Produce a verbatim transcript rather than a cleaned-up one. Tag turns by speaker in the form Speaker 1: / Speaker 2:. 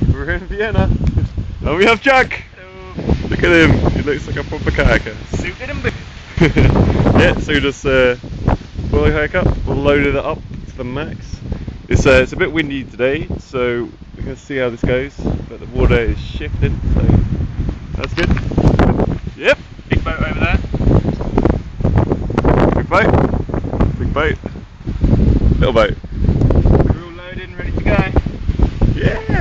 Speaker 1: we're in Vienna, and we have Jack.
Speaker 2: Hello.
Speaker 1: Look at him, he looks like a proper kayaker.
Speaker 2: Suited and booted.
Speaker 1: Yeah, so we just uh, pulled the kayak up, we'll loaded it up to the max. It's uh, it's a bit windy today, so we're gonna see how this goes. But the water is shifting, so that's good. Yep.
Speaker 2: Big boat over there.
Speaker 1: Big boat. Big boat. Little boat.
Speaker 2: We're all loaded and ready to go.
Speaker 1: Yeah.